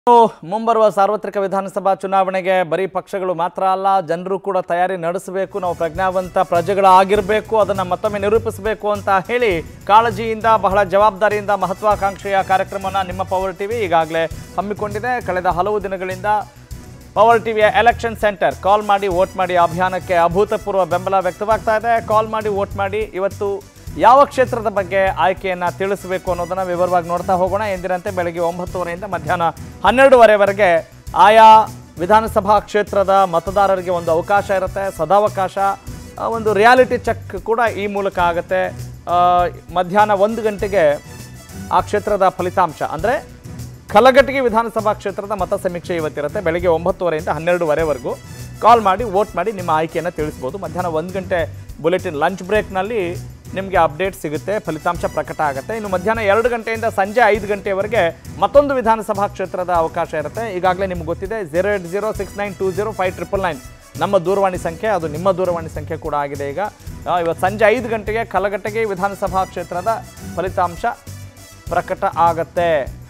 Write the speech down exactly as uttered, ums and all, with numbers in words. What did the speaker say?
ಮುಂಬರುವ ಸಾರ್ವತ್ರಿಕ ವಿಧಾನಸಭಾ ಚುನಾವಣೆಗೆ ಬರೀ ಪಕ್ಷಗಳು ಮಾತ್ರ ಅಲ್ಲ ಜನರು ಕೂಡ ತಯಾರಿ ನಡೆಸಬೇಕು ನಾವು ಪ್ರಜ್ಞಾವಂತ ಪ್ರಜೆಗಳಾಗಿರಬೇಕು ಅದನ್ನ ಮತ್ತೊಮ್ಮೆ ನಿರೂಪಿಸಬೇಕು ಅಂತ ಹೇಳಿ ಕಾಳಜಿಯಿಂದ ಬಹಳ ಜವಾಬ್ದಾರಿಯಿಂದ ಮಹತ್ವಾಕಾಂಕ್ಷೆಯ ಕಾರ್ಯಕ್ರಮವನ್ನು ನಿಮ್ಮ ಪವರ್ ಟಿವಿ ಈಗಾಗಲೇ ಹಮ್ಮಿಕೊಂಡಿದೆ ಕಳೆದ ಹಲವು ದಿನಗಳಿಂದ ಪವರ್ ಟಿವಿಯ ಎಲೆಕ್ಷನ್ ಸೆಂಟರ್ ಕಾಲ್ ಮಾಡಿ ವೋಟ್ ಮಾಡಿ ಅಭಿಯಾನಕ್ಕೆ ಅಭೂತಪೂರ್ವ ಬೆಂಬಲ ವ್ಯಕ್ತವಾಗ್ತಾ ಇದೆ ಕಾಲ್ ಮಾಡಿ ವೋಟ್ ಮಾಡಿ ಇವತ್ತು ಯಾವ ಕ್ಷೇತ್ರದ ಬಗ್ಗೆ ಆಯ್ಕೆಯನ್ನು ತಿಳಿಸಬೇಕು ಅನ್ನೋದನ್ನು ವಿವರವಾಗಿ ನೋಡ್ತಾ ಹೋಗೋಣ ಎಂದಿನಂತೆ ಬೆಳಗ್ಗೆ ಒಂಬತ್ತುವರೆಯಿಂದ ಮಧ್ಯಾಹ್ನ ಹನ್ನೆರಡುವರೆವರೆಗೆ ಆಯಾ ವಿಧಾನಸಭಾ ಕ್ಷೇತ್ರದ ಮತದಾರರಿಗೆ ಒಂದು ಅವಕಾಶ ಇರುತ್ತೆ ಸದಾವಕಾಶ ಒಂದು ರಿಯಾಲಿಟಿ ಚೆಕ್ ಕೂಡ ಈ ಮೂಲಕ ಆಗುತ್ತೆ ಮಧ್ಯಾಹ್ನ ಒಂದು ಗಂಟೆಗೆ ಆ ಕ್ಷೇತ್ರದ ಫಲಿತಾಂಶ ಅಂದರೆ ಕಲಘಟಗಿ ವಿಧಾನಸಭಾ ಕ್ಷೇತ್ರದ ಮತ ಸಮೀಕ್ಷೆ ಇವತ್ತಿರುತ್ತೆ ಬೆಳಗ್ಗೆ ಒಂಬತ್ತುವರೆಯಿಂದ ಹನ್ನೆರಡುವರೆವರೆಗೂ ಕಾಲ್ ಮಾಡಿ ವೋಟ್ ಮಾಡಿ ನಿಮ್ಮ ಆಯ್ಕೆಯನ್ನು ತಿಳಿಸ್ಬೋದು ಮಧ್ಯಾಹ್ನ ಒಂದು ಗಂಟೆ ಬುಲೆಟಿನ್ ಲಂಚ್ ಬ್ರೇಕ್ನಲ್ಲಿ ನಿಮಗೆ ಅಪ್ಡೇಟ್ ಸಿಗುತ್ತೆ ಫಲಿತಾಂಶ ಪ್ರಕಟ ಆಗುತ್ತೆ ಇನ್ನು ಮಧ್ಯಾಹ್ನ ಎರಡು ಗಂಟೆಯಿಂದ ಸಂಜೆ ಐದು ಗಂಟೆವರೆಗೆ ಮತ್ತೊಂದು ವಿಧಾನಸಭಾ ಕ್ಷೇತ್ರದ ಅವಕಾಶ ಇರುತ್ತೆ ಈಗಾಗಲೇ ನಿಮ್ಗೆ ಗೊತ್ತಿದೆ zero eight zero six nine two zero five triple nine ನಮ್ಮ ದೂರವಾಣಿ ಸಂಖ್ಯೆ ಅದು ನಿಮ್ಮ ದೂರವಾಣಿ ಸಂಖ್ಯೆ ಕೂಡ ಆಗಿದೆ ಈಗ ಇವತ್ತು ಸಂಜೆ ಐದು ಗಂಟೆಗೆ ಕಲಘಟಗಿ ವಿಧಾನಸಭಾ ಕ್ಷೇತ್ರದ ಫಲಿತಾಂಶ ಪ್ರಕಟ ಆಗುತ್ತೆ.